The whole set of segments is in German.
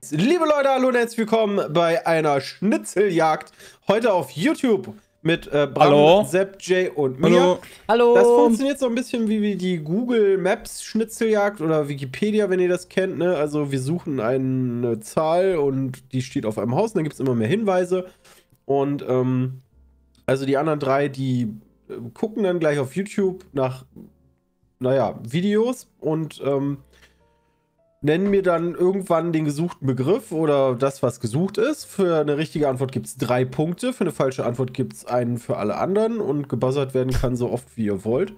geht's. Liebe Leute, hallo und herzlich willkommen bei einer Schnitzeljagd. Heute auf YouTube mit Bram, Sepp, Jay und mir. Hallo. Das funktioniert so ein bisschen wie die Google Maps Schnitzeljagd oder Wikipedia, wenn ihr das kennt. Ne? Also wir suchen eine Zahl und die steht auf einem Haus und dann gibt es immer mehr Hinweise. Und also die anderen drei, die gucken dann gleich auf YouTube nach, naja, Videos und nennen mir dann irgendwann den gesuchten Begriff oder das, was gesucht ist. Für eine richtige Antwort gibt es 3 Punkte, für eine falsche Antwort gibt es einen für alle anderen und gebuzzert werden kann so oft, wie ihr wollt.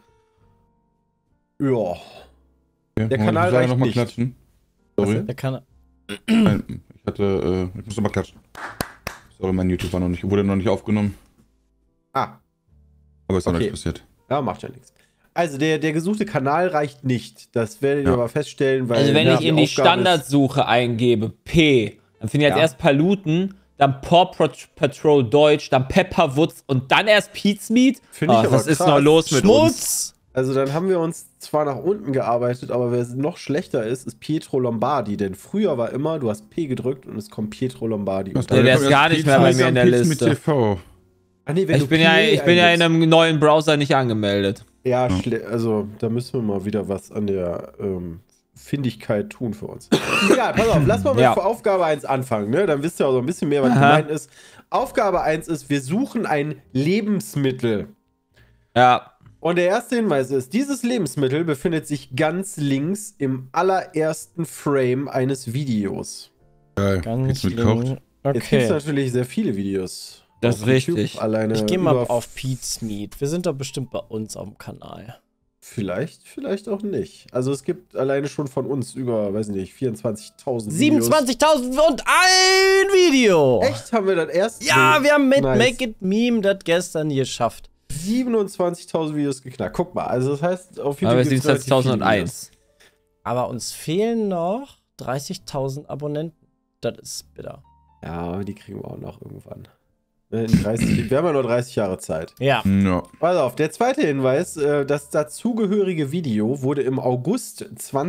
Ja. Okay, der Kanal reicht noch mal nicht. Klatschen. Sorry. Der kann. Nein, ich muss noch mal klatschen. Sorry, mein YouTube wurde noch nicht aufgenommen. Ah. Aber ist auch Okay. nicht passiert. Ja, macht ja nichts. Also der gesuchte Kanal reicht nicht. Das werdet ihr aber feststellen, weil... Also wenn ich in die Aufgabe Standardsuche eingebe, P, dann finde ich jetzt Ja. erst Paluten, dann Paw Patrol Deutsch, dann Pepperwoods und dann erst Pete's Meat. Finde ich aber was ist krass. noch los mit uns? Schmutz! Also dann haben wir uns zwar nach unten gearbeitet, aber wer noch schlechter ist Pietro Lombardi. Denn früher war immer, du hast P gedrückt und es kommt Pietro Lombardi. Was, der ist gar nicht mehr bei mir in der Liste. Mit TV. Ah, nee, wenn Ich du bin P ja in eingibst. einem neuen Browser nicht angemeldet. Ja, also da müssen wir mal wieder was an der Findigkeit tun für uns. Egal, pass auf, lass mal mit Ja. Aufgabe 1 anfangen, ne? Dann wisst ihr auch so ein bisschen mehr, was gemeint ist. Aufgabe 1 ist, wir suchen ein Lebensmittel. Ja. Und der erste Hinweis ist, dieses Lebensmittel befindet sich ganz links im allerersten Frame eines Videos. Geil. Ganz Jetzt mit Kocht. Jetzt gibt es Okay. natürlich sehr viele Videos. Das auf ist YouTube. richtig. Alleine Ich gehe mal über- auf Pete's Meat. Wir sind doch bestimmt bei uns auf dem Kanal. Vielleicht auch nicht. Also es gibt alleine schon von uns über, weiß nicht, 24.000 Videos. 27.000 und ein Video! Echt? Haben wir das erst? Ja, wir haben mit Nice. Make It Meme das gestern geschafft. 27.000 Videos geknackt. Guck mal, also das heißt, auf Aber YouTube gibt's relativ viele 27.001. Aber uns fehlen noch 30.000 Abonnenten. Das ist bitter. Videos. Ja, aber die kriegen wir auch noch irgendwann. In 30, wir haben ja nur 30 Jahre Zeit. Ja. Ja. Pass auf, der zweite Hinweis, das dazugehörige Video wurde im August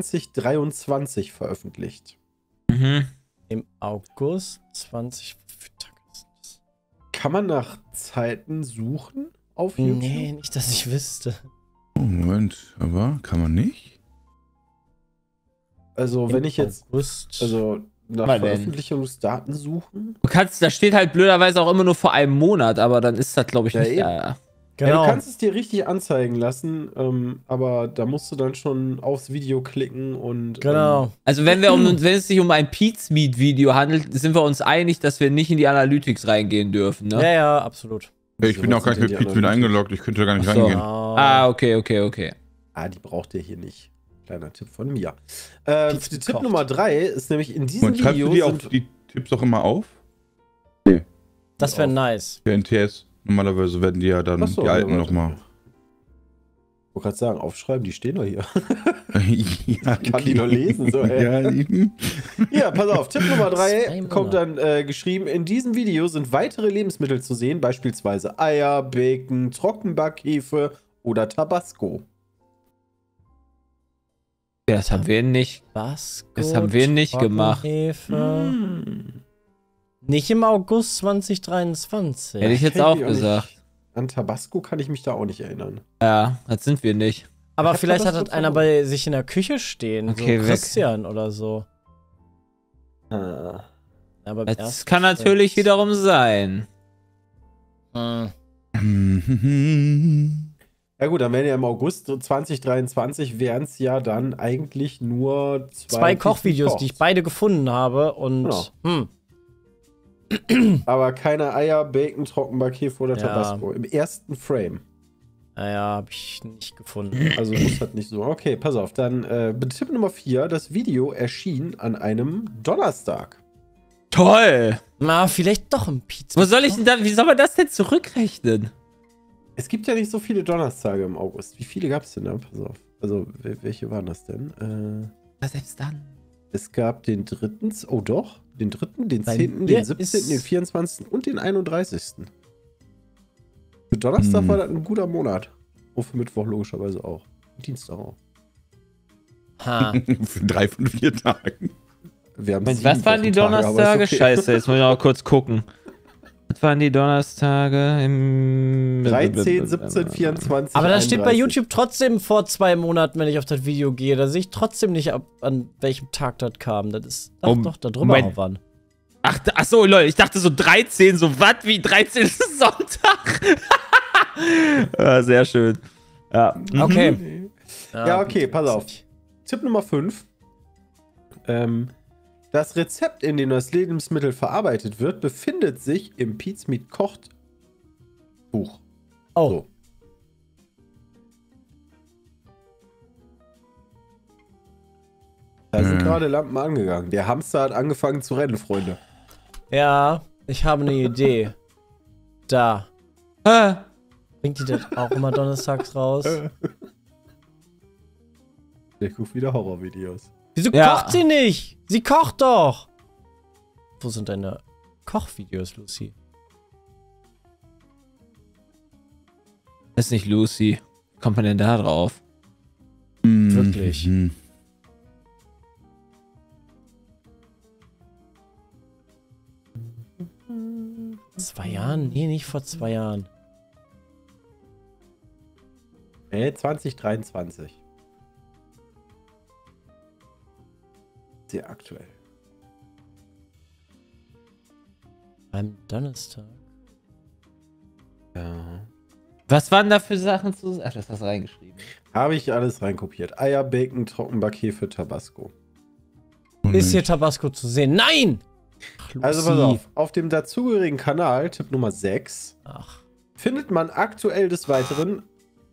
2023 veröffentlicht. Mhm. Im August 20. Wie viel Tag ist das? Kann man nach Zeiten suchen auf YouTube? Nee, nicht, dass ich wüsste. Oh, Moment, aber kann man nicht? Also, wenn ich jetzt, August. also nach Mal denn. Veröffentlichungsdaten suchen. Da steht halt blöderweise auch immer nur vor einem Monat, aber dann ist das, glaube ich, Ja, nicht. eben. Ja. Ja, genau. du kannst es dir richtig anzeigen lassen, aber da musst du dann schon aufs Video klicken und. Genau. Also wenn es sich um ein Pete's Meat Video handelt, sind wir uns einig, dass wir nicht in die Analytics reingehen dürfen, ne? Ja, ja, absolut. Ich bin auch gar nicht mit Pizza mit eingeloggt, ich könnte gar nicht Ach so. reingehen. Ah, okay. Die braucht ihr hier nicht. Kleiner Tipp von mir. Pizza Tipp gekocht. Nummer 3 ist nämlich in diesem Und schreibst du Video. die Tipps auch immer auf? Das wäre nice. Der NTS. Normalerweise werden die ja dann Achso, die alten ja, nochmal. Ich wollte gerade sagen, aufschreiben, die stehen doch hier. Ja, Kann die doch lesen, so, ey. Ja, eben. Ja, pass auf, Tipp Nummer 3 2 kommt dann geschrieben, in diesem Video sind weitere Lebensmittel zu sehen, beispielsweise Eier, Bacon, Trockenbackhefe oder Tabasco. Ja, das haben wir nicht. Was? Das haben wir nicht gemacht. Nicht im August 2023. Hätte ich jetzt Kenn auch die gesagt. nicht. An Tabasco kann ich mich da auch nicht erinnern. Ja, das sind wir nicht. Aber Ich hab vielleicht hat Tabasco das einer bei sich in der Küche stehen. Okay, so weg. Christian oder so. Ah. Aber Das kann natürlich wiederum sein. Ja gut, dann wären ja im August 2023 wären es ja dann eigentlich nur zwei Kochvideos, die ich beide gefunden habe und Genau. Aber keine Eier, Bacon, Trockenbackhefe oder Ja. Tabasco. Im ersten Frame. naja, habe ich nicht gefunden. Also muss halt nicht so. Okay, pass auf. Dann Tipp Nummer 4. Das Video erschien an einem Donnerstag. Toll! Na, vielleicht doch im Pizza. Wie soll man das denn zurückrechnen? Es gibt ja nicht so viele Donnerstage im August. Wie viele gab es denn da? Pass auf. Also, welche waren das denn? Selbst dann. Es gab den 3. Oh doch. Den 3., den Bei 10., mir den 17., ist- den 24. und den 31. Für Donnerstag war das ein guter Monat. Und für Mittwoch logischerweise auch. Und Dienstag auch. Ha. Für 3 von 4 Tagen. Wir haben Was waren die Donnerstage? Scheiße, jetzt muss ich noch kurz gucken. Was waren die Donnerstage im 13, 17, 24. Aber das steht bei 31. YouTube trotzdem vor 2 Monaten, wenn ich auf das Video gehe. Da sehe ich trotzdem nicht, an welchem Tag das kam. Das ist doch da drüber Moment. auch wann. Ach so, Leute, ich dachte so 13, so was wie 13. Sonntag. Ja, sehr schön. Ja. Okay. Ja, okay, pass auf. Tipp Nummer 5. Das Rezept, in dem das Lebensmittel verarbeitet wird, befindet sich im Pete's Meat Kocht Buch. Oh. So. Da sind gerade Lampen angegangen. Der Hamster hat angefangen zu rennen, Freunde. Ja, ich habe eine Idee. Da. Ah. Bringt die das auch immer donnerstags raus? Der guckt wieder Horrorvideos. Wieso Ja. kocht sie nicht? Sie kocht doch. Wo sind deine Kochvideos, Lucy? Das ist nicht Lucy. Wie kommt man denn da drauf? Wirklich. Mhm. 2 Jahren? Nee, nicht vor 2 Jahren. 2023. Sehr aktuell. Am Donnerstag. Ja. Was waren da für Sachen zu... Ach, das hast du reingeschrieben. Habe ich alles reinkopiert. Eier, Bacon, Trockenbackhefe, Tabasco. Ist hier Tabasco zu sehen? Nein! Ach, Lucy. Also pass auf. Auf dem dazugehörigen Kanal, Tipp Nummer 6, Ach. findet man aktuell des Weiteren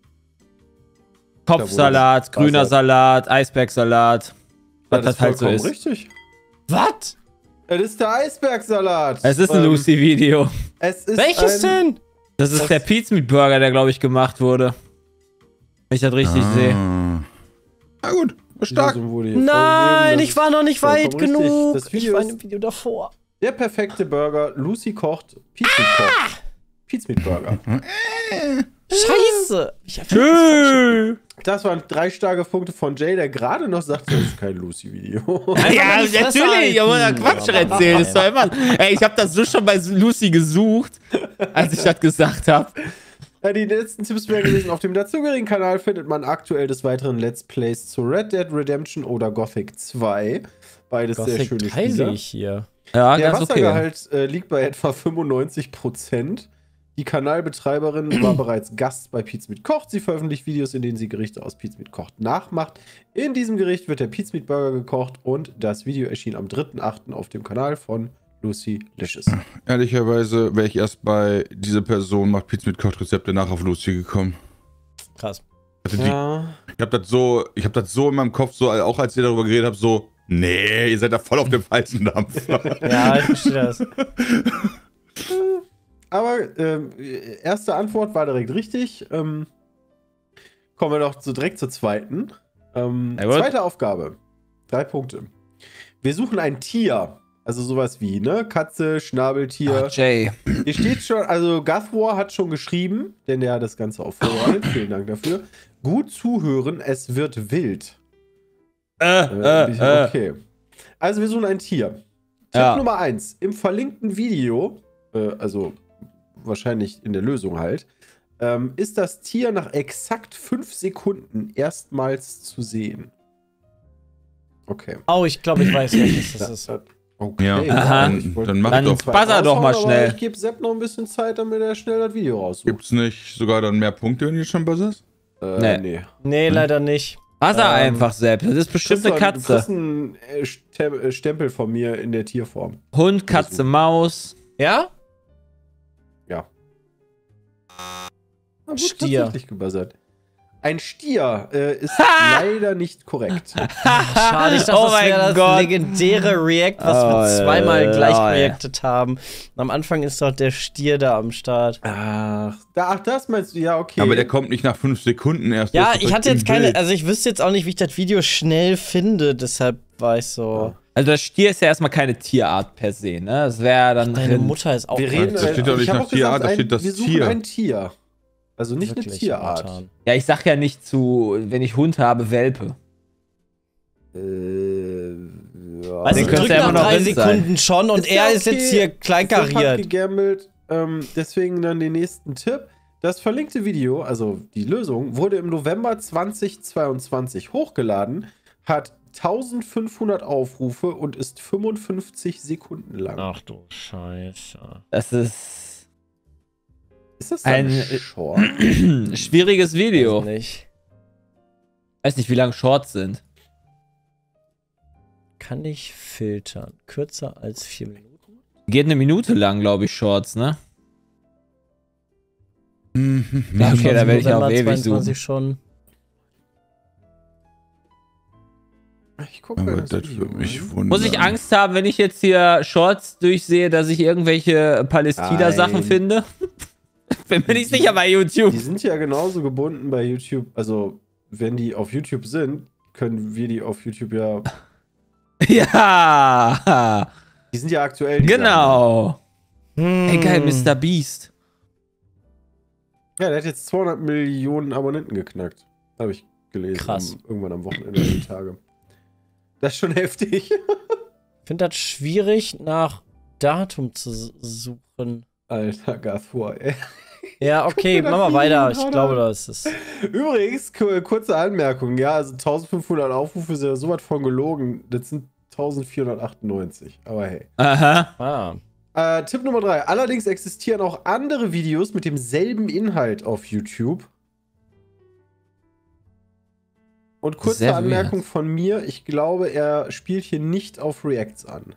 Kopfsalat, Da, wo das grüner Wasser- Salat, Eisbergsalat. Was das halt so vollkommen ist. richtig. Was? Es ist der Eisbergsalat. Es ist ein Lucy-Video. Es ist Welches denn? Das ist Das- der Pete's Meat Burger, der, glaube ich, gemacht wurde. Wenn ich das richtig sehe. Na gut, stark. Nein, ich war noch nicht weit vollkommen richtig. genug. Das Ich Video war ist- in dem Video davor. Der perfekte Burger. Lucy kocht. Pete's Meat kocht. Pete's Meat Burger. Scheiße. Ich hab Tschüss. Das waren 3 starke Punkte von Jay, der gerade noch sagt, das ist kein Lucy-Video. Ja, die Fresse natürlich, ich muss da halten. Quatsch Ja, erzählen. Das ist doch immer. Ey, ich habe das so schon bei Lucy gesucht, als ich das gesagt habe. Ja, die letzten Tipps wären gewesen, auf dem dazugehörigen Kanal findet man aktuell des Weiteren Let's Plays zu Red Dead Redemption oder Gothic 2. Beides sehr Gothic schöne 3 sehe Spiele. ich hier. Ja, Der ganz okay. Wassergehalt liegt bei etwa 95%. Die Kanalbetreiberin war bereits Gast bei Pete's Meat Kocht. Sie veröffentlicht Videos, in denen sie Gerichte aus Pete's Meat Kocht nachmacht. In diesem Gericht wird der Pete's Meat Burger gekocht und das Video erschien am 3.8. auf dem Kanal von Lucy Licious. Ehrlicherweise wäre ich erst bei dieser Person macht Pizza mit Kochrezepte nach auf Lucy gekommen. Krass. Also Ja. ich habe das so in meinem Kopf, so auch als ihr darüber geredet habt, so, nee, ihr seid da voll auf dem falschen Dampf. Ja, ich verstehe das. Aber erste Antwort war direkt richtig. Kommen wir doch direkt zur zweiten. Zweite Aufgabe. 3 Punkte. Wir suchen ein Tier. Also sowas wie, ne? Katze, Schnabeltier. Ach, Jay. Hier steht schon, also Gothwar hat schon geschrieben, denn der hat das Ganze auch vorbereitet. Vielen Dank dafür. Gut zuhören, es wird wild. Okay. Also wir suchen ein Tier. Tipp Ja. Nummer 1. Im verlinkten Video, also wahrscheinlich in der Lösung halt, ist das Tier nach exakt 5 Sekunden erstmals zu sehen. Okay. Oh, ich glaube, ich weiß, welches das ist. Okay. Ja, Aha. Ich wollte Dann mach Dann doch. buzzer doch mal raushauen, schnell. aber ich gebe Sepp noch ein bisschen Zeit, damit er schnell das Video raussucht. Gibt's nicht sogar dann mehr Punkte, wenn ihr schon buzzerst? Nee. Nee, leider nicht. Wasser einfach selbst. Das ist bestimmt eine Du Katze. kriegst einen Stempel von mir in der Tierform. Hund, Katze, Maus. Ja? Ja. Na, wurde Stier. tatsächlich gebuzzert. Ein Stier ist leider nicht korrekt. Schade, ich dachte, Oh das mein wäre das Gott. legendäre React, was wir zweimal gleich reactet haben. Und am Anfang ist doch der Stier da am Start. Ach, das meinst du? Ja, okay. Aber der kommt nicht nach 5 Sekunden erst. Ja, Das ist ich doch hatte jetzt im keine, Bild. also ich wüsste jetzt auch nicht, wie ich das Video schnell finde, deshalb war ich so. Also das Stier ist ja erstmal keine Tierart per se, ne? Das wäre dann Deine Rind. Mutter ist auch wir reden, Da steht doch nicht ich hab nach auch gesagt, Tierart, da steht das wir suchen Tier. ein Tier. Also nicht eine wirklich Tierart. momentan. Ja, ich sag ja nicht zu, wenn ich Hund habe, Welpe. Ja, Also Den ich könnte drück ja immer nach noch 3 drin sein. Sekunden schon und Ist ja er ist okay. jetzt hier Ist ja kleinkariert. gegambelt. Deswegen dann den nächsten Tipp. Das verlinkte Video, also die Lösung, wurde im November 2022 hochgeladen, hat 1500 Aufrufe und ist 55 Sekunden lang. Ach du Scheiße. Das ist Ist das ein ein- Short? schwieriges Video. Weiß nicht. Weiß nicht, wie lang Shorts sind. Kann ich filtern. Kürzer als 4 Minuten? Geht eine Minute lang, glaube ich, Shorts, ne? Ja, okay, da werde ich auch November ewig 22 suchen. schon. Ich gucke Aber mir das das Video würde mich an. wundern. Muss ich Angst haben, wenn ich jetzt hier Shorts durchsehe, dass ich irgendwelche Palästina-Sachen Nein. finde? Bin mir nicht sicher bei YouTube. Die sind ja genauso gebunden bei YouTube. Also, wenn die auf YouTube sind, können wir die auf YouTube ja. Ja, Die sind ja aktuell. Die genau. Ey, geil, Hm. Mr. Beast. Sachen. Ja, der hat jetzt 200 Millionen Abonnenten geknackt. Habe ich gelesen. Krass. Irgendwann am Wochenende, die Tage. Das ist schon heftig. Ich finde das schwierig, nach Datum zu suchen. Alter, Gathor, ey. Ja, okay, das mach mal Video weiter. Ich gerade glaube, an. das ist. Übrigens, kurze Anmerkung, ja, also 1500 Aufrufe ist ja sowas von gelogen. Das sind 1498. Aber hey. Aha. Tipp Nummer 3. Allerdings existieren auch andere Videos mit demselben Inhalt auf YouTube. Und kurze Sehr Anmerkung weird. von mir, ich glaube, er spielt hier nicht auf Reacts an.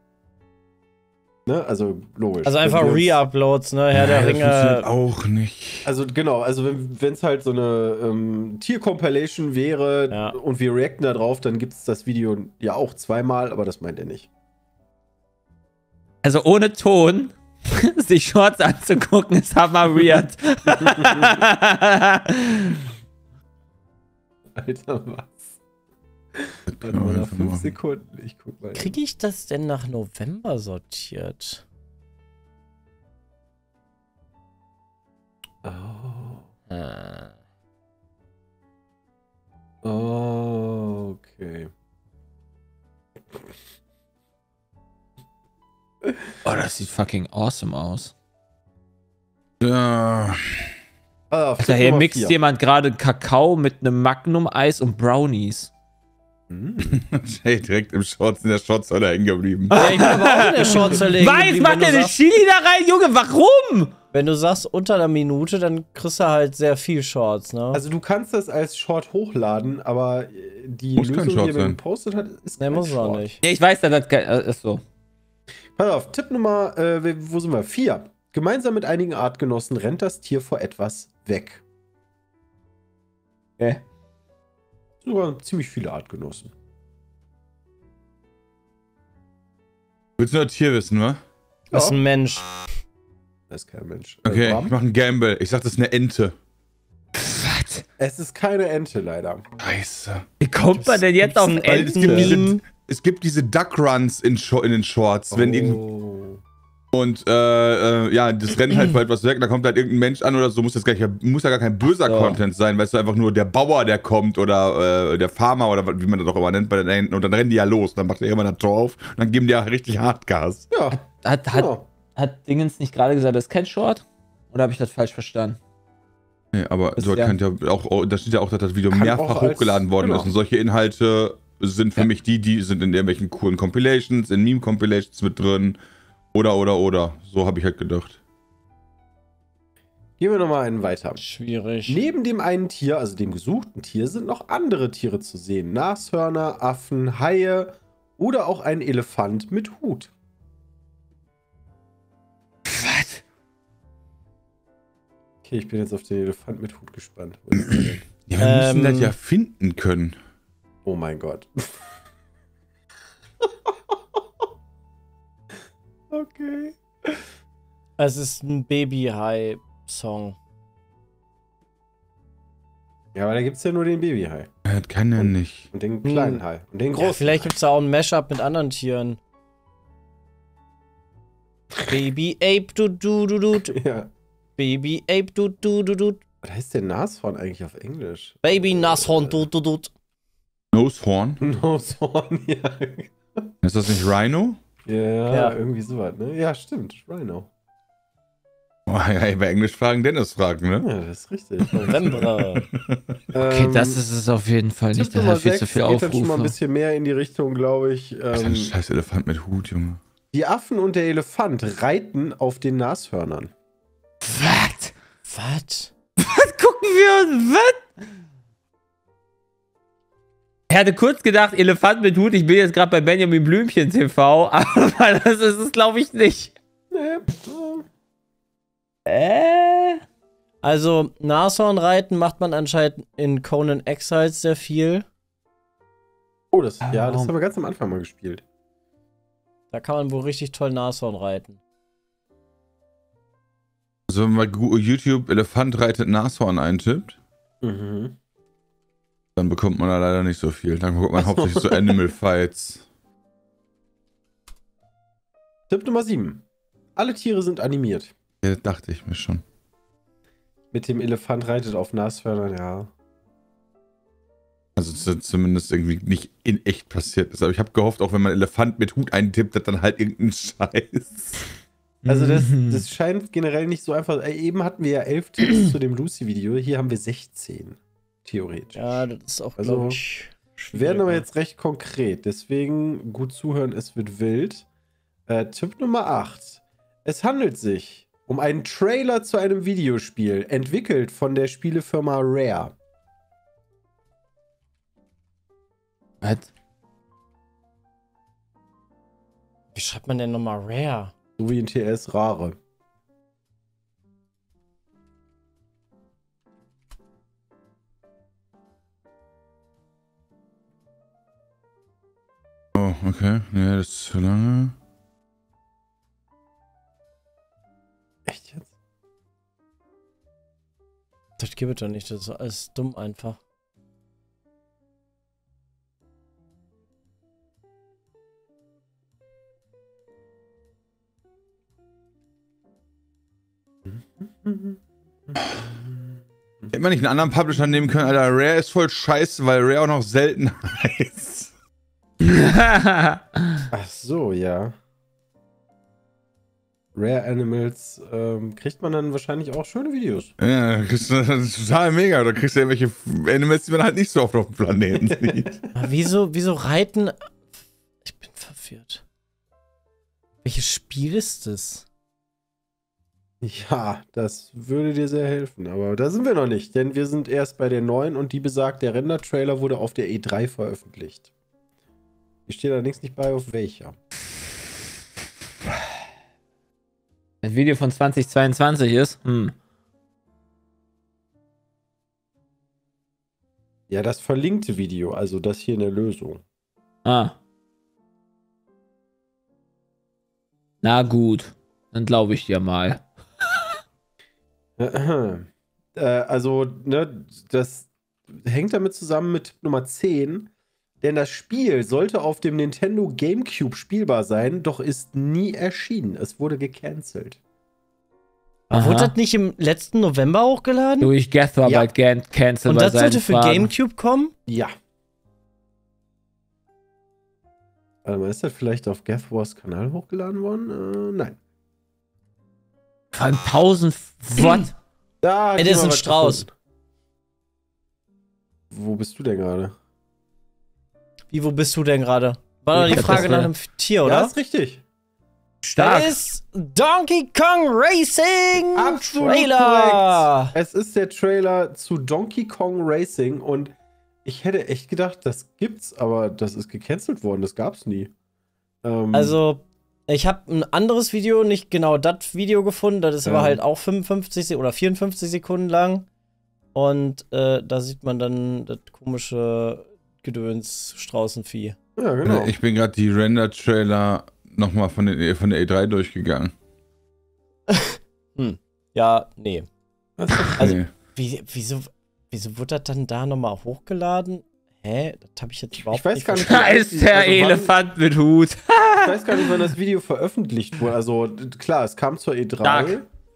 Ne? Also logisch. Also einfach Wenn wir uns- Re-Uploads, ne? Herr der Das funktioniert Ringe. auch nicht. Also genau, also wenn es halt so eine Tier-Compilation wäre Ja. und wir reacten da drauf, dann gibt es das Video ja auch zweimal, aber das meint er nicht. Also ohne Ton sich Shorts anzugucken, ist hammer weird. Alter, was? Warte Können wir mal, nach einfach 5 machen. Sekunden. Ich guck mal. Kriege ich das denn nach November sortiert? Oh. Äh. Oh, okay. Oh, das sieht fucking awesome aus. Ja. Also hier mixt jemand gerade Kakao mit einem Magnum-Eis und Brownies. Hey, direkt im Shorts, in der Shorts-Säule hängen geblieben. Ja, ich bin aber auch in der Shorts legen. Weiß, geblieben, macht wenn du der eine sagst- Chili da rein, Junge? Warum? Wenn du sagst unter einer Minute, dann kriegst du halt sehr viel Shorts, ne? Also du kannst das als Short hochladen, aber die Muss kein Lösung, Short die er mir sein. gepostet hat, ist ne, kein muss es auch Short. nicht. Ja, ich weiß, dass das ist so. Pass auf, Tipp Nummer, wo sind wir? 4. Gemeinsam mit einigen Artgenossen rennt das Tier vor etwas weg. Sogar ziemlich viele Artgenossen. Willst du nur ein Tier wissen, wa? Das ist ein Mensch. Das ist kein Mensch. Okay, Bram? ich mach einen Gamble. Ich sag, das ist eine Ente. Was? Es ist keine Ente, leider. Scheiße. Wie kommt man denn jetzt auf Gibt's Weil es gibt diese, Enten? es gibt diese Duck-Runs in den Shorts. Wenn Oh. und ja, das rennt halt vor etwas weg, da kommt halt irgendein Mensch an oder so, muss ja gar kein böser So. Content sein, weißt du, einfach nur der Bauer, der kommt oder der Farmer oder wie man das auch immer nennt bei den Enten und dann rennen die ja los, dann macht er immer das Tor auf und dann geben die ja richtig Hardgas. Ja, genau. Hat Dingens nicht gerade gesagt, das ist kein Short? Oder habe ich das falsch verstanden? Nee, aber Ist dort ja- kann ja auch, da steht ja auch, dass das Video Kann mehrfach auch als- hochgeladen worden genau. ist und solche Inhalte sind für mich die sind in irgendwelchen coolen Compilations, in Meme-Compilations mit drin oder. So habe ich halt gedacht. Gehen wir nochmal einen weiter. Schwierig. Neben dem einen Tier, also dem gesuchten Tier, sind noch andere Tiere zu sehen. Nashörner, Affen, Haie oder auch ein Elefant mit Hut. Was? Okay, ich bin jetzt auf den Elefant mit Hut gespannt. Wo ist der denn? Ja, wir müssen das Ähm. ja finden können. Oh mein Gott. Okay. Es ist ein Baby-High-Song. Ja, aber da gibt es ja nur den Babyhai. Das kann er nicht. Und den kleinen Hai. Und den Ja, großen. vielleicht gibt es da auch ein Mashup mit anderen Tieren. Baby Ape, du. Ja. Baby Ape, du. Was heißt denn Nashorn eigentlich auf Englisch? Baby Nashorn, du. Nosehorn? Nashorn, ja. Ist das nicht Rhino? Ja, irgendwie sowas, ne? Ja, stimmt. Rhino. Oh, ja, bei Englisch fragen, Dennis fragen, ne? Ja, das ist richtig. November. Okay, das ist es auf jeden Fall nicht. Das hat viel zu viel geht dann schon mal ein Aufrufe. bisschen mehr in die Richtung, glaube ich. Alter, ein scheiß Elefant mit Hut, Junge. Die Affen und der Elefant reiten auf den Nashörnern. Was? Was? Was gucken wir uns? Was? Ich hatte kurz gedacht, Elefant mit Hut, ich bin jetzt gerade bei Benjamin Blümchen TV, aber das ist es, glaube ich, nicht. Also, Nashornreiten macht man anscheinend in Conan Exiles sehr viel. Oh, das haben wir ganz am Anfang mal gespielt. Da kann man wohl richtig toll Nashorn reiten. Also wenn man bei YouTube Elefant reitet Nashorn eintippt, Mhm. dann bekommt man da leider nicht so viel. Dann bekommt man hauptsächlich so Animal Fights. Tipp Nummer 7. Alle Tiere sind animiert. Ja, dachte ich mir schon. Mit dem Elefant reitet auf Nashörnern, ja. Also zumindest irgendwie nicht in echt passiert ist. Aber ich habe gehofft, auch wenn man Elefant mit Hut eintippt, hat dann halt irgendein Scheiß. Also das scheint generell nicht so einfach. Eben hatten wir ja 11 Tipps zu dem Lucy-Video. Hier haben wir 16. Theoretisch. Ja, das ist auch, Also, glaube ich, Wir werden aber jetzt recht konkret. Deswegen gut zuhören, es wird wild. Tipp Nummer 8. Es handelt sich um einen Trailer zu einem Videospiel, entwickelt von der Spielefirma Rare. Was? Wie schreibt man denn nochmal Rare? So wie in TS Rare. Oh, okay. Nee, das ist zu lange. Echt jetzt? Das gibt es doch nicht, das ist alles dumm einfach. Hätte man nicht einen anderen Publisher nehmen können, Alter. Rare ist voll scheiße, weil Rare auch noch selten heißt. Ach so, ja. Rare Animals kriegt man dann wahrscheinlich auch schöne Videos. Ja, das ist total mega. Da kriegst du ja welche Animals, die man halt nicht so oft auf dem Planeten sieht. Aber wieso reiten... Ich bin verwirrt. Welches Spiel ist das? Ja, das würde dir sehr helfen. Aber da sind wir noch nicht, denn wir sind erst bei der 9 und die besagt, der Render-Trailer wurde auf der E3 veröffentlicht. Hier steht allerdings nicht bei, auf welcher. Das Video von 2022 ist? Ja, das verlinkte Video, also das hier in der Lösung. Ah. Na gut. Dann glaube ich dir mal. Also, ne, das hängt damit zusammen mit Tipp Nummer 10, denn das Spiel sollte auf dem Nintendo GameCube spielbar sein, doch ist nie erschienen. Es wurde gecancelt. Aber wurde das nicht im letzten November hochgeladen? Durch Geth war Ja. bald cancelled. Und bei das sollte seinen für Fragen. GameCube kommen? Ja. Warte mal, ist das vielleicht auf Geth Wars Kanal hochgeladen worden? Nein. Von 1000 Watt. Da Ey, das ist ein Strauß. Wo bist du denn gerade? Wie, wo bist du denn gerade? War doch die Ja, Frage das nach war- einem Tier, Ja, oder? ist richtig. Stark. Das ist Donkey Kong Racing Absolut Trailer. korrekt. Es ist der Trailer zu Donkey Kong Racing und ich hätte echt gedacht, das gibt's, aber das ist gecancelt worden. Das gab's nie. Also, ich habe ein anderes Video, nicht genau das Video gefunden, das ist aber halt auch 55 oder 54 Sekunden lang. Und da sieht man dann das komische Gedöns Straußenvieh. Ja, genau. Ich bin gerade die Render-Trailer nochmal von der E3 durchgegangen. Ja, nee. Also, Nee. wieso wurde das dann da nochmal hochgeladen? Hä? Das habe ich jetzt überhaupt Ich weiß gar nicht, Da ist der also wann- Elefant mit Hut. Ich weiß gar nicht, wann das Video veröffentlicht wurde. Also klar, es kam zur E3. Stark.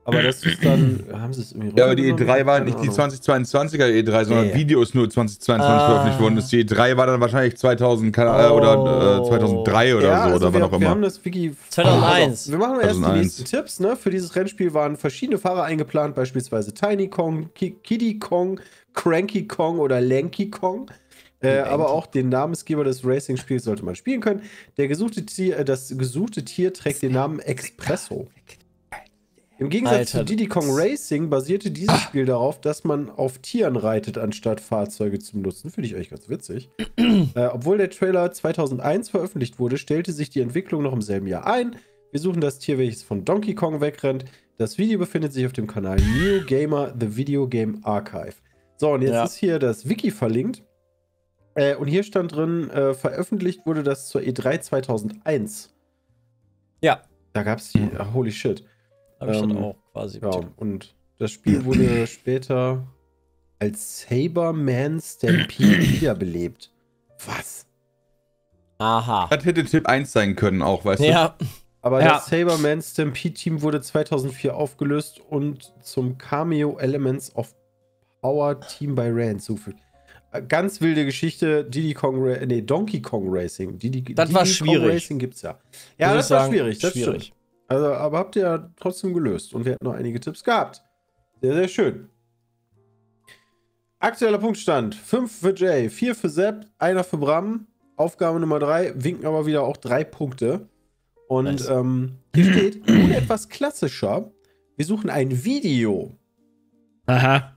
Aber das ist dann, haben sie es irgendwie Ja, aber die runtergenommen? E3 war Keine nicht die Ahnung. 2022er E3, sondern Nee. Video ist nur 2022 veröffentlicht worden. Die E3 war dann wahrscheinlich 2000 oder 2003 oder Ja, so, also oder wann auch wir immer. haben das Wiki... 2001. Also, wir machen erst die 2001. nächsten Tipps. Ne? Für dieses Rennspiel waren verschiedene Fahrer eingeplant, beispielsweise Tiny Kong, Kiddy Kong, Cranky Kong oder Lanky Kong. Aber auch den Namensgeber des Racing-Spiels sollte man spielen können. Das gesuchte Tier trägt den Namen Espresso. Im Gegensatz Alter, zu Diddy Kong Racing basierte dieses Spiel darauf, dass man auf Tieren reitet, anstatt Fahrzeuge zu nutzen. Finde ich eigentlich ganz witzig. Obwohl der Trailer 2001 veröffentlicht wurde, stellte sich die Entwicklung noch im selben Jahr ein. Wir suchen das Tier, welches von Donkey Kong wegrennt. Das Video befindet sich auf dem Kanal Neo Gamer The Video Game Archive. So, und jetzt ist hier das Wiki verlinkt. Und hier stand drin, veröffentlicht wurde das zur E3 2001. Ja. Da gab es die, holy shit. Habe ich dann auch quasi. Ja, und das Spiel wurde später als Saberman Stampede wiederbelebt. Was? Aha. Das hätte Tipp 1 sein können auch, weißt du? Ja. Aber Ja. das Saberman Stampede Team wurde 2004 aufgelöst und zum Cameo Elements of Power Team bei Rare hinzugefügt. Ganz wilde Geschichte, Donkey Kong Racing. Das war schwierig. Kong Racing gibt's ja. Ja, Muss das ich war sagen, schwierig, das schwierig. stimmt. Also, aber habt ihr ja trotzdem gelöst und wir hatten noch einige Tipps gehabt. Sehr, sehr schön. Aktueller Punktstand: 5 für Jay, 4 für Sepp, 1 für Bram. Aufgabe Nummer 3, winken aber wieder auch 3 Punkte. Und Nice. hier steht, nun etwas klassischer. Wir suchen ein Video. Aha.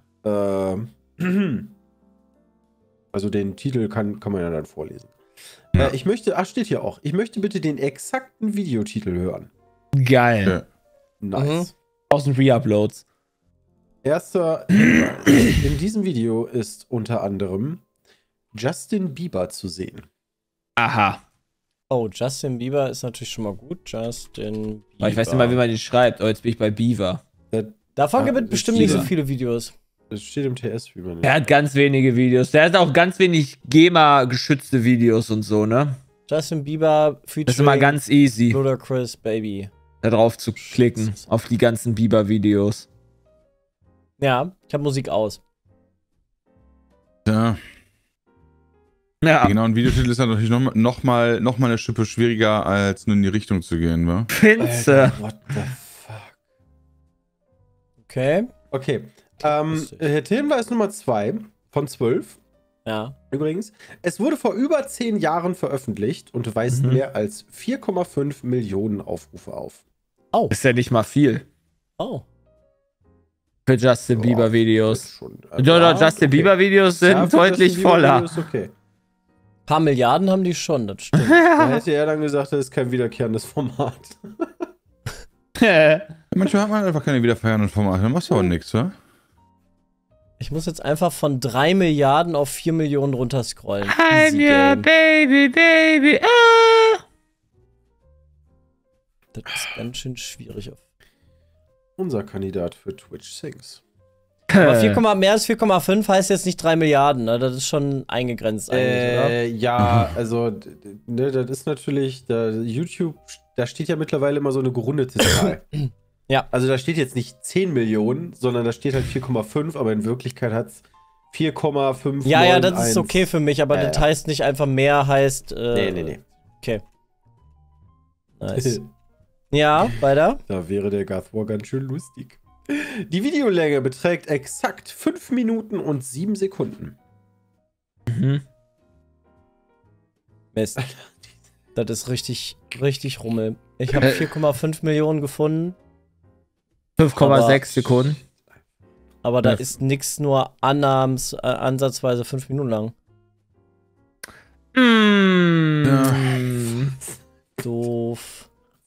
Also den Titel kann man ja dann vorlesen. Ja. Ich möchte, steht hier auch, ich möchte bitte den exakten Videotitel hören. Geil. Ja. Nice. 1000 Reuploads. Erster Hinweis. In diesem Video ist unter anderem Justin Bieber zu sehen. Aha. Oh, Justin Bieber ist natürlich schon mal gut. Justin Bieber. Aber ich weiß nicht mal, wie man den schreibt. Oh, jetzt bin ich bei Beaver. Davon gibt es das bestimmt nicht so Bieber. viele Videos. Das steht im TS, wie man Er hat ganz wenige Videos. Der hat auch ganz wenig GEMA-geschützte Videos und so, ne? Justin Bieber Das ist immer featuring ganz easy, Ludacris Baby. da drauf zu klicken. Auf die ganzen Bieber-Videos. Ja, ich habe Musik aus. Ja. Ja, Genau, ein Videotitel ist natürlich noch mal eine Schippe schwieriger, als nur in die Richtung zu gehen, wa? Finze. What the fuck? Okay. Okay. Lustig. Hinweis Nummer 2 von 12. Ja. Übrigens, es wurde vor über 10 Jahren veröffentlicht und weist mehr als 4,5 Millionen Aufrufe auf. Oh. Ist ja nicht mal viel. Oh. Für Justin Ja, Bieber-Videos. ist schon- Ja, Justin okay. Bieber-Videos sind Ja, für deutlich Justin Bieber voller. Videos okay. Ein paar Milliarden haben die schon, das stimmt. Da hätte er dann gesagt, das ist kein wiederkehrendes Format. Manchmal hat man einfach keine wiederfeiernden Formate, dann machst du aber nichts, wa? Ich muss jetzt einfach von 3 Milliarden auf 4 Millionen runterscrollen. I'm Easy your game. baby, baby, ah. Das ist ganz schön schwierig. Unser Kandidat für Twitch Sings. Aber 4, mehr als 4,5 heißt jetzt nicht 3 Milliarden, ne? Das ist schon eingegrenzt eigentlich, Ja, also, ne, das ist natürlich, YouTube, da steht ja mittlerweile immer so eine gerundete Zahl. Ja. Also da steht jetzt nicht 10 Millionen, sondern da steht halt 4,5, aber in Wirklichkeit hat es 4,5. oder? Ja, das ist okay für mich, aber das heißt nicht einfach mehr, heißt. Nee. Okay. Nice. Ja, weiter. Da wäre der Garth War ganz schön lustig. Die Videolänge beträgt exakt 5 Minuten und 7 Sekunden. Mhm. Mist. Das ist richtig, richtig Rummel. Ich habe 4,5 Millionen gefunden, 5,6 Sekunden. aber da Ja. ist nix nur ansatzweise 5 Minuten lang. Mm. Doof.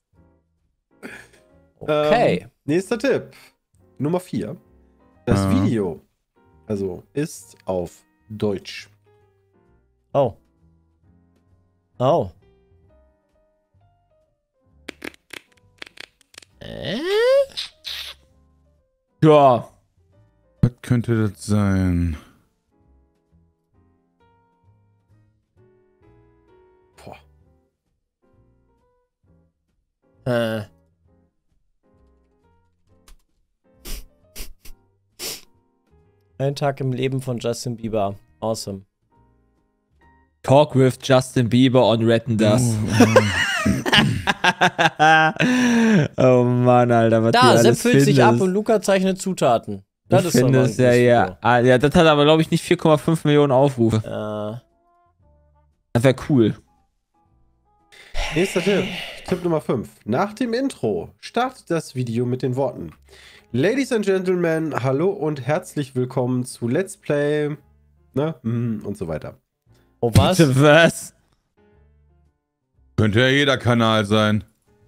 Okay. Nächster Tipp. Nummer 4. Das Video, also, ist auf Deutsch. Oh. Oh. Ja. Was könnte das sein? Boah. Ein Tag im Leben von Justin Bieber. Awesome. Talk with Justin Bieber on Retten das. Oh Mann, Alter, was Da, du Sepp alles füllt sich findest. ab und Luca zeichnet Zutaten. Das ist Ich doch finde mal es ja. Ah, ja, das hat aber, glaube ich, nicht 4,5 Millionen Aufrufe. Das wäre cool. Nächster Tipp. Tipp Nummer 5. Nach dem Intro startet das Video mit den Worten: Ladies and Gentlemen, hallo und herzlich willkommen zu Let's Play, ne, und so weiter. Oh, was? Bitte was? Könnte ja jeder Kanal sein.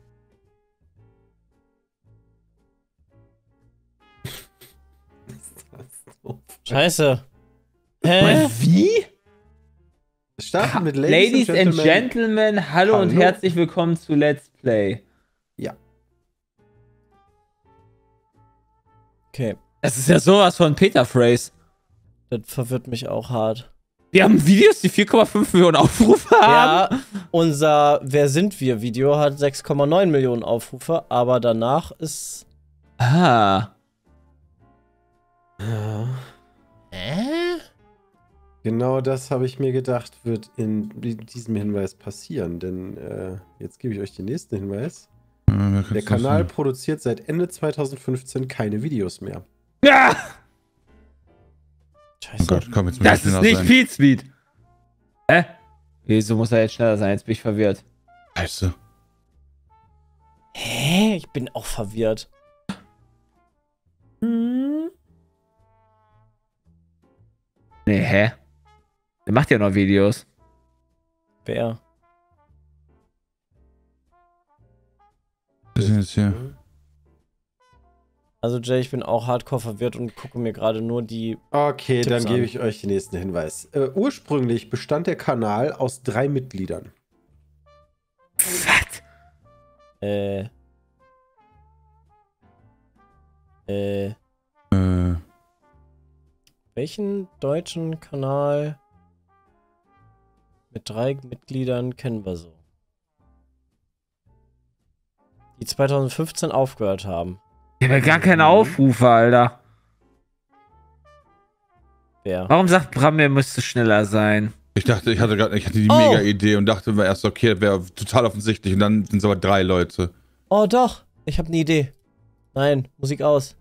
Scheiße. Hä? Wie? Es startet mit Ladies and Gentlemen, hallo und Hallo. herzlich willkommen zu Let's Play. Ja. Okay, Das ist ja sowas von Peter Phrase. das verwirrt mich auch hart. Wir haben Videos, die 4,5 Millionen Aufrufe haben. Ja, unser Wer sind wir Video hat 6,9 Millionen Aufrufe, aber danach ist... Ah. Ja. Genau das habe ich mir gedacht, wird in diesem Hinweis passieren, denn jetzt gebe ich euch den nächsten Hinweis. Der Kanal produziert seit Ende 2015 keine Videos mehr. Ja! Oh Scheiße. Gott, komm, jetzt muss Das ich ist schneller nicht sein. Pete Speed. Wieso muss er jetzt schneller sein? Jetzt bin ich verwirrt. Scheiße. Hä? Ich bin auch verwirrt. Nee, hä? Der macht ja noch Videos. Wer? Was ist denn jetzt hier? Also Jay, ich bin auch hardcore verwirrt und gucke mir gerade nur die... Okay, Tipps dann gebe an. ich euch den nächsten Hinweis. Ursprünglich bestand der Kanal aus 3 Mitgliedern. Was? Welchen deutschen Kanal mit 3 Mitgliedern kennen wir so? Die 2015 aufgehört haben. Ich habe gar keine Aufrufe, Alter. Wer? Warum sagt Bram, er müsste schneller sein? Ich hatte die Oh. mega Idee und dachte mir erst, okay, das wäre total offensichtlich. Und dann sind es aber 3 Leute. Oh doch, ich habe eine Idee. Nein, Musik aus.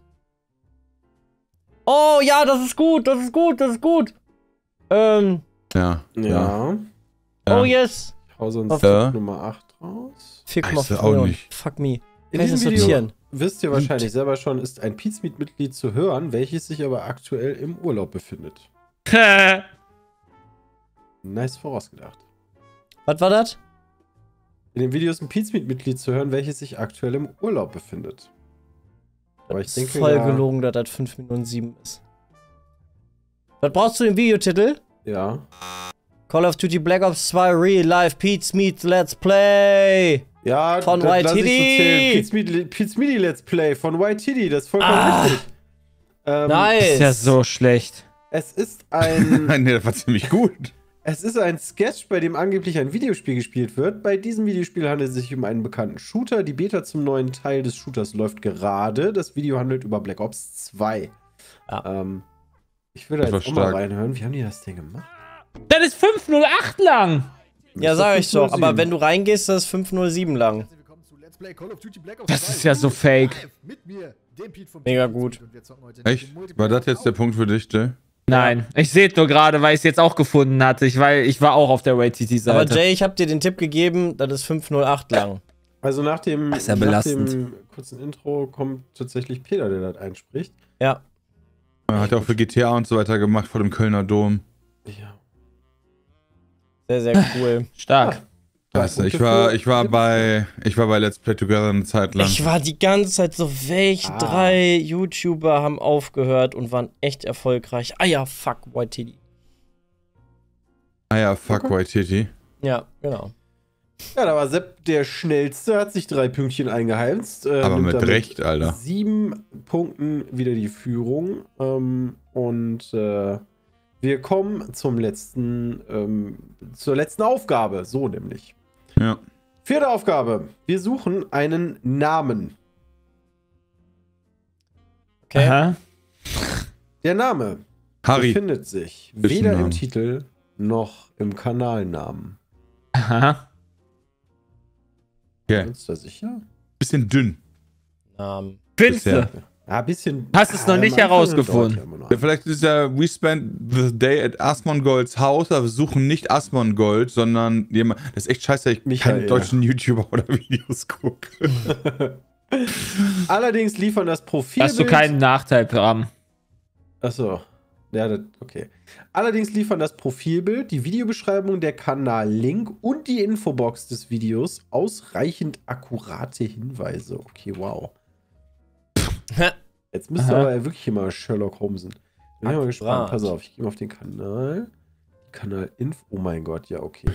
Oh ja, das ist gut, das ist gut, das ist gut. Ja. Ja. Oh yes. Ich hau sonst Auf- Nummer 8 raus. 4,5 Scheiße, auch Millionen. nicht. Fuck me. In Kann ich das diesem Video sortieren? wisst ihr wahrscheinlich selber schon, ist ein Pizmeet-Mitglied zu hören, welches sich aber aktuell im Urlaub befindet. Nice vorausgedacht. Was war das? In dem Video ist ein Pizmeet-Mitglied zu hören, welches sich aktuell im Urlaub befindet. Aber ich Das denke, ist voll ja, gelogen, dass das 5 Minuten 7 ist. Was brauchst du den Videotitel? Ja. Call of Duty Black Ops 2 Real Life Pete's Meets Let's Play. Ja, Von das lass ich so YTD. zählen. Pizmeet Let's Play von YTD, das ist vollkommen richtig. Nice. Ist ja so schlecht. Es ist ein Nee, das war ziemlich gut. Es ist ein Sketch, bei dem angeblich ein Videospiel gespielt wird. Bei diesem Videospiel handelt es sich um einen bekannten Shooter. Die Beta zum neuen Teil des Shooters läuft gerade. Das Video handelt über Black Ops 2. Ja. Ich würde Das jetzt war auch mal stark. reinhören. Wie haben die das denn gemacht? Das ist 508 lang. Ja, sag ich doch. 507. Aber wenn du reingehst, das ist 507 lang. Das ist ja so fake. Mega gut. Echt? War das jetzt der Punkt für dich, Jay? Nein, ich sehe es nur gerade, weil ich es jetzt auch gefunden hatte. Ich war auch auf der Aber YTT-Seite. Jay, ich hab dir den Tipp gegeben, das ist 508 lang. Also nach dem, Das ist ja nach belastend. dem kurzen Intro kommt tatsächlich Peter, der das einspricht. Ja. Hat er auch für GTA und so weiter gemacht vor dem Kölner Dom. Ja. Sehr, sehr cool. Stark. Weißt du, Punkte ich war bei Let's Play Together eine Zeit lang. Ich war die ganze Zeit so, welche Ah. 3 YouTuber haben aufgehört und waren echt erfolgreich? Ah ja, fuck, YTD. Ah ja, fuck YTT. Ja, genau. Ja, da war Sepp der Schnellste, hat sich 3 Pünktchen eingeheimst. Aber nimmt mit damit Recht, Alter. 7 Punkten wieder die Führung. Wir kommen zur letzten Aufgabe. So nämlich. Ja. 4. Aufgabe. Wir suchen einen Namen. Okay. Aha. Der Name Harry. befindet sich Ist ein weder im Name. Titel noch im Kanalnamen. Aha. Okay. Bist du da sicher? Bisschen dünn. Findest Bisher. du? Ja, ein bisschen. Hast es noch am nicht Anfang herausgefunden? dauert ja immer noch. Ja, vielleicht ist ja We spent the day at Asmongold's House, aber wir suchen nicht Asmongold, sondern jemand. Das ist echt scheiße, dass ich Michael. keine deutschen YouTuber oder Videos gucke. Allerdings liefern das Profilbild. Hast du keinen Nachteil, Bram? Achso. Ja, okay. Allerdings liefern das Profilbild, die Videobeschreibung, der Kanal-Link und die Infobox des Videos ausreichend akkurate Hinweise. Okay, wow. Jetzt müsste aber wirklich immer Sherlock Holmesen. Bin ich mal gespannt. Akkurat. Pass auf, ich gehe mal auf den Kanal. Kanal-Info. Oh mein Gott, ja, okay.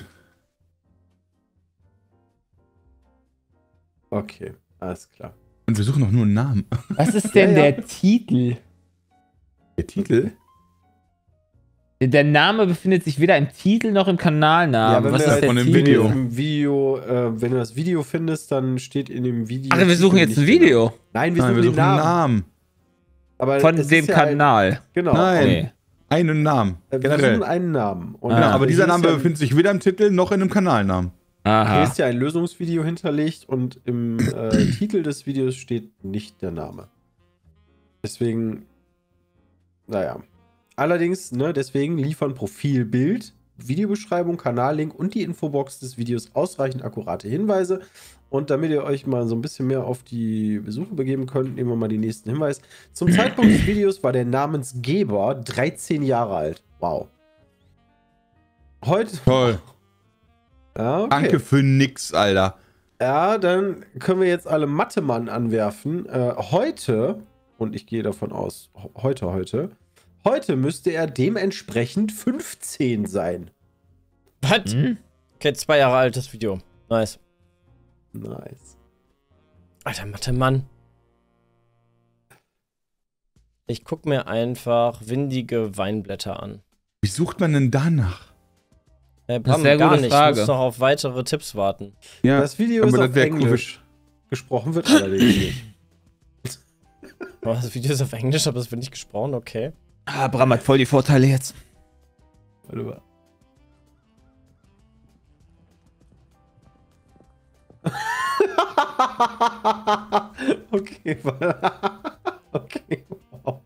Okay, alles klar. Und wir suchen noch nur einen Namen. Was ist denn Ja, ja. der Titel? Der Titel? Der Name befindet sich weder im Titel noch im Kanalnamen. wenn Was wir ist halt der von dem Titel? Video? Im Video, wenn du das Video findest, dann steht in dem Video. Ach, wir suchen jetzt ein nicht Video. genau. Nein, wir Nein, suchen wir den suchen einen Namen. Namen. Aber Von es dem ist ja Kanal. Genau. Nein. Okay. Einen Namen. Wir Generell. suchen einen Namen. Und Genau, aber hier dieser ist Name ja, befindet sich weder im Titel noch in einem Kanalnamen. hier Aha. ist ja ein Lösungsvideo hinterlegt und im Titel des Videos steht nicht der Name. Deswegen, naja. Allerdings, ne, deswegen liefern Profilbild, Videobeschreibung, Kanallink und die Infobox des Videos ausreichend akkurate Hinweise. Und damit ihr euch mal so ein bisschen mehr auf die Besuche begeben könnt, nehmen wir mal den nächsten Hinweis. Zum Zeitpunkt des Videos war der Namensgeber 13 Jahre alt. Wow. Heute. Toll. Ja, okay. Danke für nix, Alter. Ja, dann können wir jetzt alle Mathemann anwerfen. Heute, und ich gehe davon aus, heute müsste er dementsprechend 15 sein. Was? Okay, 2 Jahre altes Video. Nice. Nice. Alter, Mathe, Mann. Ich guck mir einfach windige Weinblätter an. Wie sucht man denn danach? Bram, sehr gar gute nicht. Frage. Ich muss noch auf weitere Tipps warten. Ja, Das Video ist aber auf das wär cool. Englisch. Gesprochen wird allerdings nicht. Oh, das Video ist auf Englisch, aber es wird nicht gesprochen, okay. Ah, Bram hat voll die Vorteile jetzt. Warte mal. Okay, okay, wow.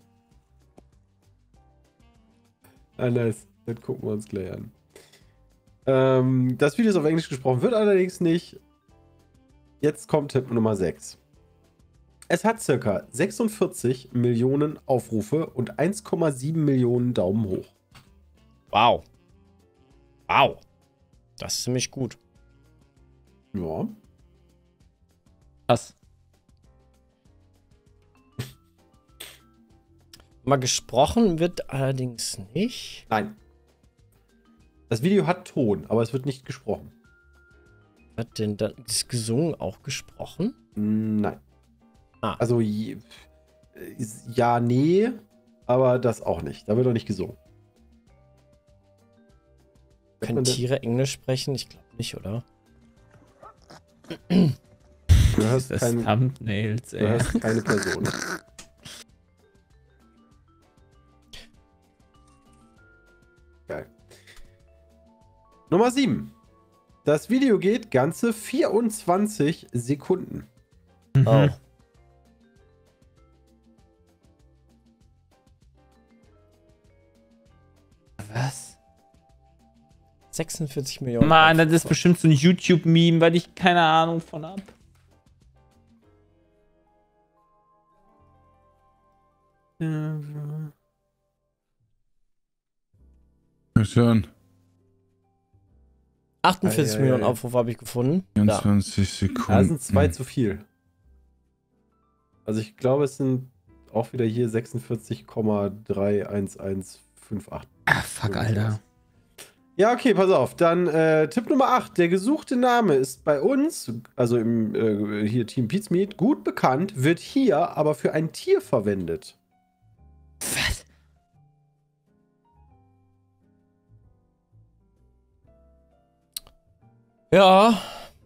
Ah, nice. Das gucken wir uns gleich an. Das Video ist auf Englisch gesprochen, wird allerdings nicht. Jetzt kommt Tipp Nummer 6. Es hat circa 46 Millionen Aufrufe und 1,7 Millionen Daumen hoch. Wow. Wow. Das ist ziemlich gut. Ja. Was? Mal gesprochen wird allerdings nicht. Nein. Das Video hat Ton, aber es wird nicht gesprochen. Hat denn das ist gesungen auch gesprochen? Nein. Ah. Also, ja, nee, aber das auch nicht. Da wird auch nicht gesungen. Können Tiere Englisch sprechen? Ich glaube nicht, oder? Du hörst, Das kein, Thumbnails, du ey. hörst keine Person. Geil. Nummer 7. Das Video geht ganze 24 Sekunden. Oh. Was? 46 Millionen. Mann, das ist Aufrufe. bestimmt so ein YouTube-Meme, weil ich keine Ahnung von hab. Was hören? 48 Ei, ei, Millionen ei. Aufrufe habe ich gefunden. Da. 24 Sekunden. Da sind 2 zu viel. Also ich glaube, es sind auch wieder hier 46,31158. Ah, fuck, Alter. Ja, okay, pass auf. Dann Tipp Nummer 8. Der gesuchte Name ist bei uns, also im hier Team Pizmeet, gut bekannt, wird hier aber für ein Tier verwendet. Was? Ja.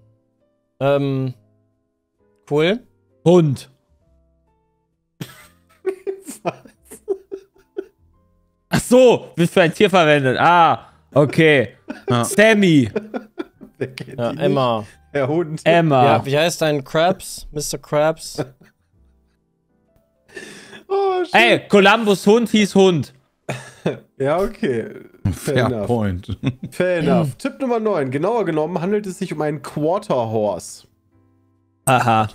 Cool. Hund. Was? Ach so, wird für ein Tier verwendet. Ah, okay. Ja. Sammy. Wer kennt Ja, die Emma. nicht? Der Hund. Emma. Ja, wie heißt dein Krabs? Mr. Krabs? Oh, shit. Ey, Columbus Hund hieß Hund. Ja, okay. Fair Fair enough. point. Fair enough. Tipp Nummer 9. Genauer genommen handelt es sich um einen Quarter Horse. Aha.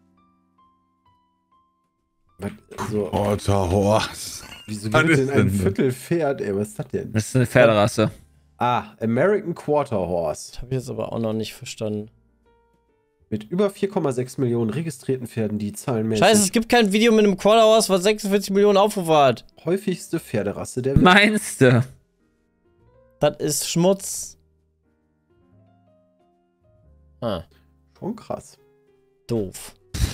Also, Quarter Horse. wieso Was gibt es ist denn ein denn das? Viertelpferd? Ey, was ist das denn? Das ist eine Pferderasse. Ah, American Quarter Horse. Das habe ich jetzt aber auch noch nicht verstanden. Mit über 4,6 Millionen registrierten Pferden, die zahlenmäßig Scheiße, es gibt kein Video mit einem Quarter Horse, was 46 Millionen Aufrufe hat. häufigste Pferderasse der Welt. Meinst du? Das ist Schmutz. Ah, Schon krass. doof.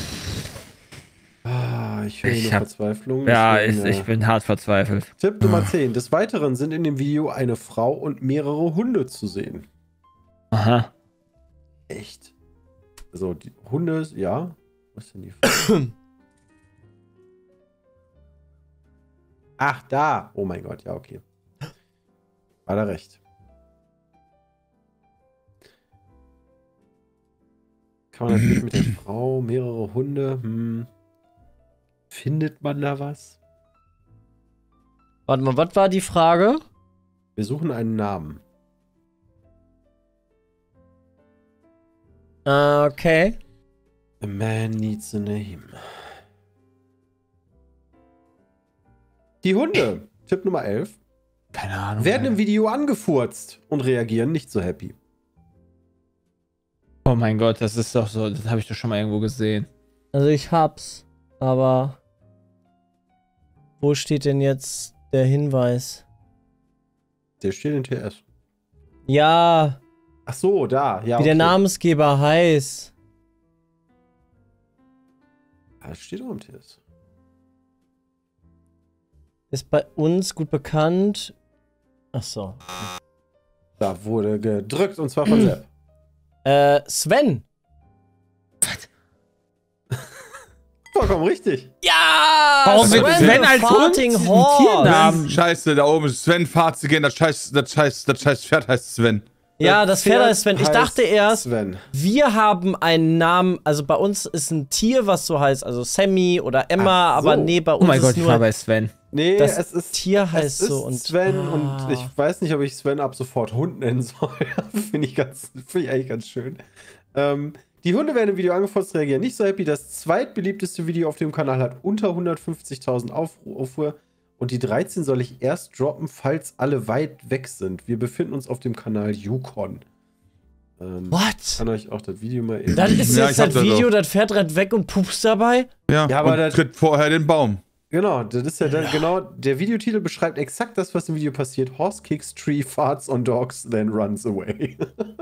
Ah, ich höre Ich nur hab- Verzweiflung. Ja, Deswegen, ich bin hart verzweifelt. Tipp Nummer 10. Des Weiteren sind in dem Video eine Frau und mehrere Hunde zu sehen. Aha. Echt? Also, die Hunde, ja. Was ist denn die Frau? Ach, da. Oh mein Gott, ja, okay. War da recht. Kann man natürlich mit der Frau, mehrere Hunde, findet man da was? Warte mal, was war die Frage? Wir suchen einen Namen. Okay. A man needs a name. Die Hunde, Tipp Nummer 11, Keine Ahnung. werden im Video angefurzt und reagieren nicht so happy. Oh mein Gott, das ist doch so, das habe ich doch schon mal irgendwo gesehen. Also ich hab's, aber wo steht denn jetzt der Hinweis? Der steht in TS. Ja, Ach so, da. Ja, wie der Namensgeber heißt. Ah, das steht auch im TS. Ist bei uns gut bekannt. Ach so. Da wurde gedrückt und zwar von Sepp. Sven. Vollkommen richtig. Ja! Warum wird Sven als Hund Farting diesen Horse. Tiernamen? Scheiße, da oben ist Sven Fahrzeugen, das scheiß Pferd heißt Sven. Ja, das Pferd heißt Sven. Ich heißt dachte erst, Sven. wir haben einen Namen, also bei uns ist ein Tier, was so heißt, also Sammy oder Emma, Ach so. aber nee, bei uns Oh mein Gott, ist ich war nur bei Sven. Nee, das es ist Tier es heißt ist so und Sven Ah. und ich weiß nicht, ob ich Sven ab sofort Hund nennen soll. Finde ich eigentlich ganz schön. Die Hunde werden im Video angefasst, reagieren nicht so happy. Das zweitbeliebteste Video auf dem Kanal hat unter 150.000 Aufrufe und die 13 soll ich erst droppen, falls alle weit weg sind. Wir befinden uns auf dem Kanal Yukon. Ich What? kann euch auch das Video mal eben... Das ist Ja, jetzt ich hab das das Video, das Pferd rennt weg und pupst dabei? Ja, Ja, aber und das- tritt vorher den Baum. Genau, das ist ja dann, genau, der Videotitel beschreibt exakt das, was im Video passiert. Horse kicks tree, farts on dogs, then runs away.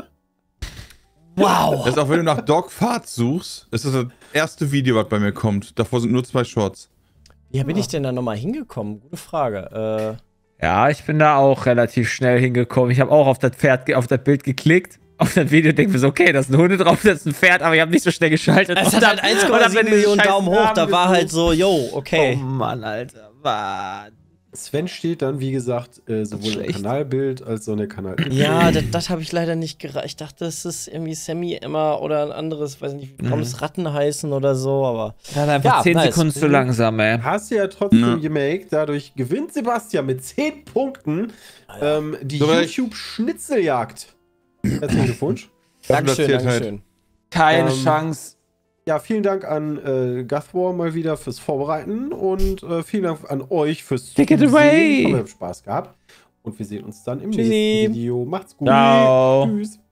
Wow. Das ist auch, wenn du nach Dogfahrt suchst, ist das erste Video, was bei mir kommt. Davor sind nur 2 Shorts. Wie bin ich denn da nochmal hingekommen? Gute Frage. Ja, ich bin da auch relativ schnell hingekommen. Ich habe auch auf das Pferd, auf das Bild geklickt. Auf das Video denke mir so, okay, da ist ein Hunde drauf, das ist ein Pferd, aber ich habe nicht so schnell geschaltet. Es Und hat dann- halt und dann 1,7 bin ich Millionen scheiß Daumen hoch, Namen da war halt gesucht. so, yo, okay. Oh Mann, Alter. Mann. Sven steht dann, wie gesagt, sowohl im schlecht. Kanalbild als auch in der Kanal. Ja, das habe ich leider nicht gereicht. Ich dachte, das ist irgendwie Sammy, Emma oder ein anderes, weiß nicht, wie Pommes Ratten heißen oder so, aber. Ja, einfach Ja, 10 nice. Sekunden zu langsam, ey. Hast du ja trotzdem Ja. gemaked. Dadurch gewinnt Sebastian mit 10 Punkten die So recht. YouTube-Schnitzeljagd. Herzlichen Glückwunsch. Dankeschön, Platziertheit. Dankeschon. Keine Ähm, Chance. Ja, vielen Dank an Guthwar mal wieder fürs Vorbereiten und vielen Dank an euch fürs Take it Zusehen. away. Ich hoffe, ihr habt Spaß gehabt. Und wir sehen uns dann im Tschüssi. nächsten Video. Macht's gut. Ciao. Tschüss.